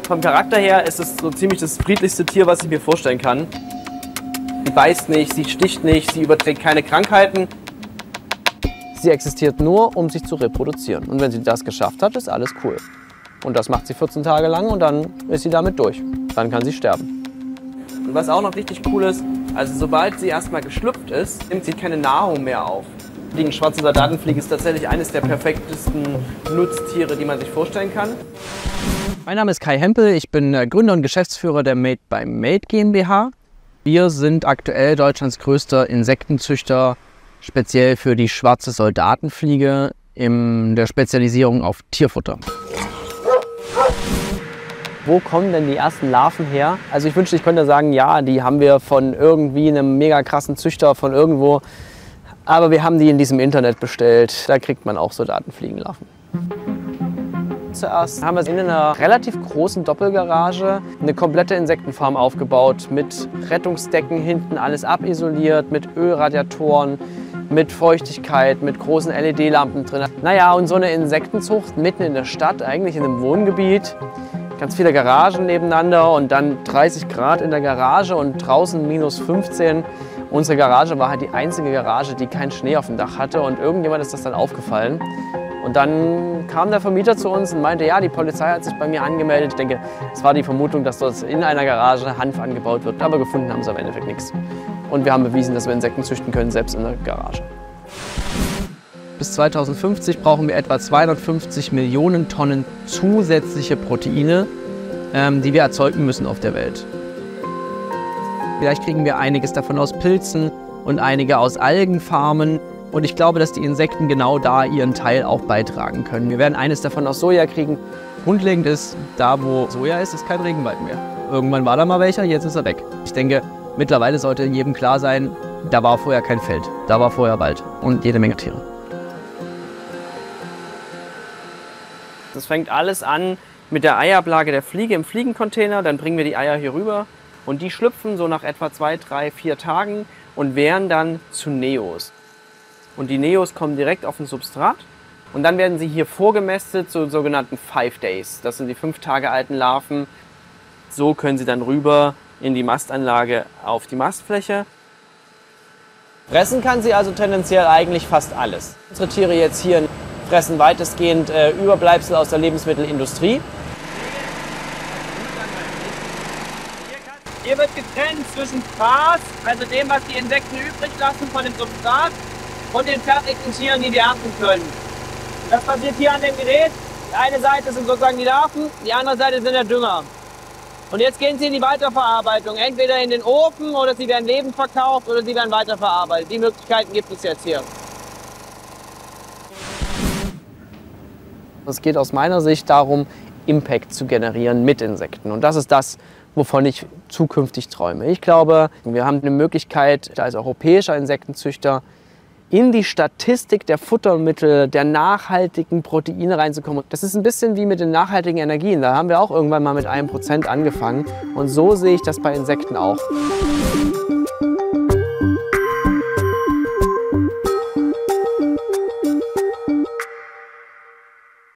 Vom Charakter her ist es so ziemlich das friedlichste Tier, was ich mir vorstellen kann. Sie beißt nicht, sie sticht nicht, sie überträgt keine Krankheiten. Sie existiert nur, um sich zu reproduzieren. Und wenn sie das geschafft hat, ist alles cool. Und das macht sie 14 Tage lang und dann ist sie damit durch. Dann kann sie sterben. Und was auch noch richtig cool ist, also sobald sie erstmal geschlüpft ist, nimmt sie keine Nahrung mehr auf. Die schwarze Soldatenfliege ist tatsächlich eines der perfektesten Nutztiere, die man sich vorstellen kann. Mein Name ist Kai Hempel, ich bin Gründer und Geschäftsführer der Made by Made GmbH. Wir sind aktuell Deutschlands größter Insektenzüchter, speziell für die schwarze Soldatenfliege in der Spezialisierung auf Tierfutter. Wo kommen denn die ersten Larven her? Also ich wünschte, ich könnte sagen, ja, die haben wir von irgendwie einem mega krassen Züchter von irgendwo. Aber wir haben die in diesem Internet bestellt. Da kriegt man auch Soldatenfliegenlarven. Zuerst haben wir in einer relativ großen Doppelgarage eine komplette Insektenfarm aufgebaut. Mit Rettungsdecken hinten, alles abisoliert, mit Ölradiatoren, mit Feuchtigkeit, mit großen LED-Lampen drin. Naja, und so eine Insektenzucht mitten in der Stadt, eigentlich in einem Wohngebiet. Ganz viele Garagen nebeneinander und dann 30 Grad in der Garage und draußen minus 15. Unsere Garage war halt die einzige Garage, die keinen Schnee auf dem Dach hatte und irgendjemand ist das dann aufgefallen. Und dann kam der Vermieter zu uns und meinte, ja, die Polizei hat sich bei mir angemeldet. Ich denke, es war die Vermutung, dass dort in einer Garage Hanf angebaut wird, aber gefunden haben sie im Endeffekt nichts. Und wir haben bewiesen, dass wir Insekten züchten können, selbst in der Garage. Bis 2050 brauchen wir etwa 250 Millionen Tonnen zusätzliche Proteine, die wir erzeugen müssen auf der Welt. Vielleicht kriegen wir einiges davon aus Pilzen und einige aus Algenfarmen. Und ich glaube, dass die Insekten genau da ihren Teil auch beitragen können. Wir werden eines davon aus Soja kriegen. Grundlegend ist, da wo Soja ist, ist kein Regenwald mehr. Irgendwann war da mal welcher, jetzt ist er weg. Ich denke, mittlerweile sollte jedem klar sein, da war vorher kein Feld, da war vorher Wald und jede Menge Tiere. Das fängt alles an mit der Eiablage der Fliege im Fliegencontainer. Dann bringen wir die Eier hier rüber und die schlüpfen so nach etwa 2, 3, 4 Tagen und werden dann zu Neos. Und die Neos kommen direkt auf ein Substrat und dann werden sie hier vorgemästet zu sogenannten 5 Days. Das sind die 5 Tage alten Larven. So können sie dann rüber in die Mastanlage auf die Mastfläche. Fressen kann sie also tendenziell eigentlich fast alles. Unsere Tiere jetzt hier fressen weitestgehend Überbleibsel aus der Lebensmittelindustrie. Hier wird getrennt zwischen Fraß, also dem, was die Insekten übrig lassen von dem Substrat, und den fertigen Tieren, die wir ernten können. Das passiert hier an dem Gerät. Die eine Seite sind sozusagen die Larven, die andere Seite sind der Dünger. Und jetzt gehen sie in die Weiterverarbeitung. Entweder in den Ofen oder sie werden lebend verkauft oder sie werden weiterverarbeitet. Die Möglichkeiten gibt es jetzt hier. Es geht aus meiner Sicht darum, Impact zu generieren mit Insekten. Und das ist das, wovon ich zukünftig träume. Ich glaube, wir haben eine Möglichkeit, als europäischer Insektenzüchter in die Statistik der Futtermittel, der nachhaltigen Proteine reinzukommen. Das ist ein bisschen wie mit den nachhaltigen Energien. Da haben wir auch irgendwann mal mit 1% angefangen. Und so sehe ich das bei Insekten auch.